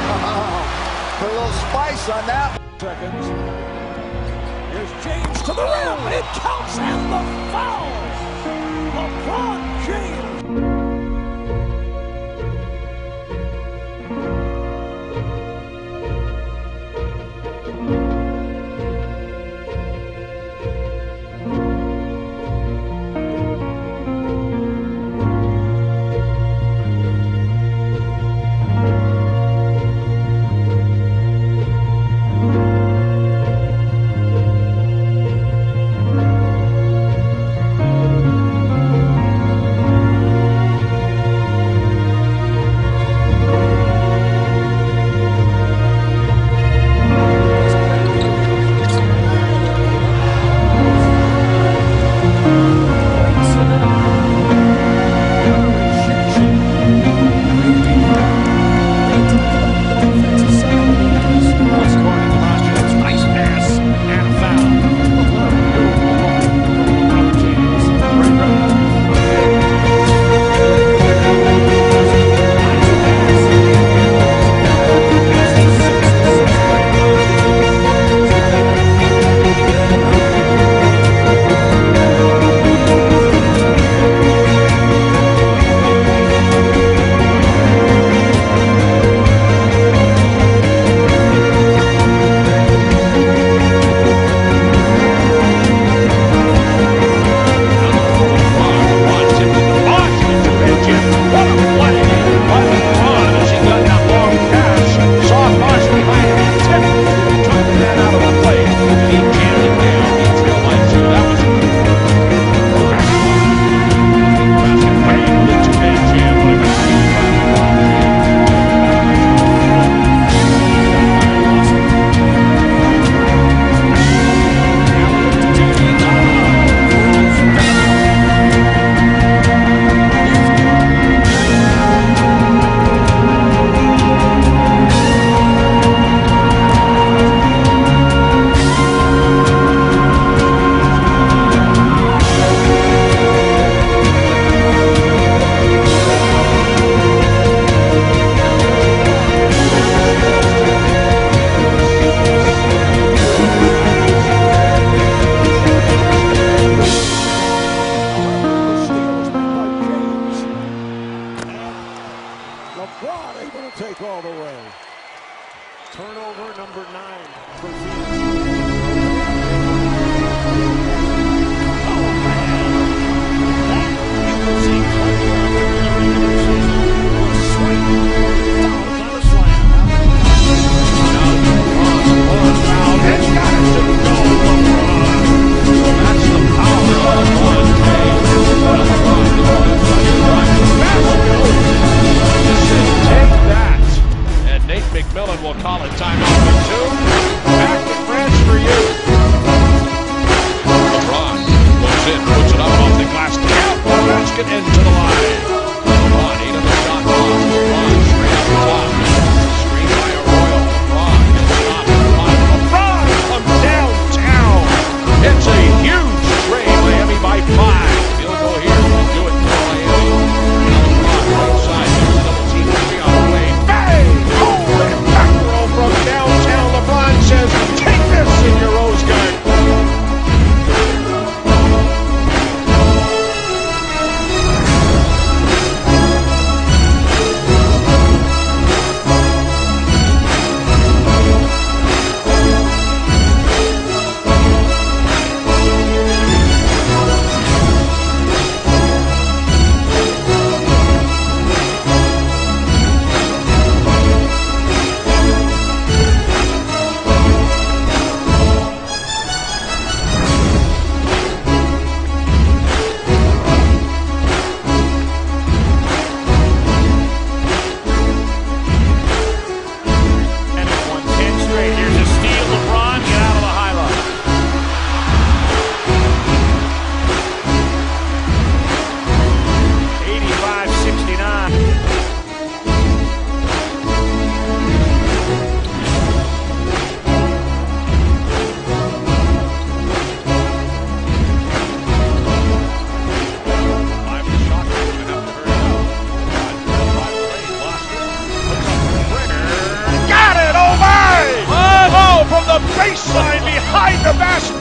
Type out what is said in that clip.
Put a little spice on that. Seconds. Here's James to the rim. It counts and the foul. LeBron James. LeBron able to take all the way. Turnover number 9 for Phoenix. Oh, man. That you can see fouls on the slam. It's got it to go, LeBron. That's the power of LeBron James. Take that. And Nate McMillan will call it timeout for 2. Back to France for you. LeBron goes in, puts it up off the glass. Tap the basket into the line. LeBron, 8 of the shot clock. LeBron straight up the top. Screen by Arroyo. LeBron gets it off. LeBron from downtown. It's a huge tray. Miami by 5. Field goal here will do it for Miami. Now LeBron right side. There's another team to be on the way. Bang! Oh, and back row from downtown. LeBron baseline behind the basket.